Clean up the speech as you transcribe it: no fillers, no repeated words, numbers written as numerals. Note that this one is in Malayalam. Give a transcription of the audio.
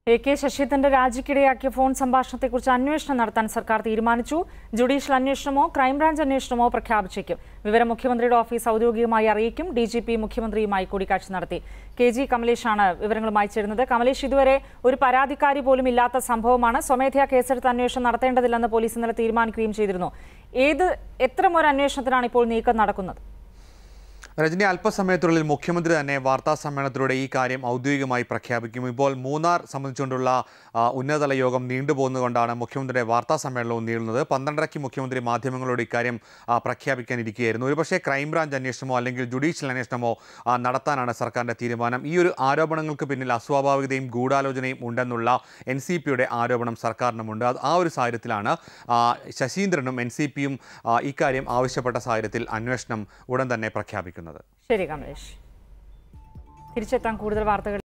കെ ശശീന്ദ്രന്റെ രാജിക്കിടയാക്കിയ ഫോൺ സംഭാഷണത്തെക്കുറിച്ച് അന്വേഷണം നടത്താൻ സർക്കാർ തീരുമാനിച്ചു. ജുഡീഷ്യൽ അന്വേഷണമോ ക്രൈംബ്രാഞ്ച് അന്വേഷണമോ പ്രഖ്യാപിച്ചേക്കും. വിവരം മുഖ്യമന്ത്രിയുടെ ഓഫീസ് ഔദ്യോഗികമായി അറിയിക്കും. DGP മുഖ്യമന്ത്രിയുമായി കൂടിക്കാഴ്ച നടത്തി. KG കമലേഷാണ് വിവരങ്ങളുമായി ചേരുന്നത്. കമലേഷ്, ഇതുവരെ ഒരു പരാതിക്കാരി പോലും ഇല്ലാത്ത സംഭവമാണ്. സ്വമേധയാ കേസെടുത്ത് അന്വേഷണം നടത്തേണ്ടതില്ലെന്ന് പോലീസ് ഇന്നലെ തീരുമാനിക്കുകയും ചെയ്തിരുന്നു. എത്തരമൊരു അന്വേഷണത്തിനാണ് ഇപ്പോൾ നീക്കം നടക്കുന്നത്? രജനി, അല്പസമയത്തിനുള്ളിൽ മുഖ്യമന്ത്രി തന്നെ വാർത്താ സമ്മേളനത്തിലൂടെ ഈ കാര്യം ഔദ്യോഗികമായി പ്രഖ്യാപിക്കും. ഇപ്പോൾ മൂന്നാർ സംബന്ധിച്ചുകൊണ്ടുള്ള ഉന്നതതല യോഗം നീണ്ടുപോകുന്നതുകൊണ്ടാണ് മുഖ്യമന്ത്രിയുടെ വാർത്താ സമ്മേളനവും നീളുന്നത്. 12:30 മുഖ്യമന്ത്രി മാധ്യമങ്ങളോട് ഇക്കാര്യം പ്രഖ്യാപിക്കാനിരിക്കുകയായിരുന്നു. ഒരുപക്ഷേ ക്രൈംബ്രാഞ്ച് അന്വേഷണമോ അല്ലെങ്കിൽ ജുഡീഷ്യൽ അന്വേഷണമോ നടത്താനാണ് സർക്കാരിൻ്റെ തീരുമാനം. ഈ ഒരു ആരോപണങ്ങൾക്ക് പിന്നിൽ അസ്വാഭാവികതയും ഗൂഢാലോചനയും ഉണ്ടെന്നുള്ള NCPയുടെ ആരോപണം സർക്കാരിനുമുണ്ട്. ആ ഒരു സാഹചര്യത്തിലാണ് ശശീന്ദ്രനും NCPയും ഇക്കാര്യം ആവശ്യപ്പെട്ട സാഹചര്യത്തിൽ അന്വേഷണം ഉടൻ തന്നെ പ്രഖ്യാപിക്കുന്നത്. ശരി കമലേഷ്, തിരിച്ചെത്താൻ കൂടുതൽ വാർത്തകൾ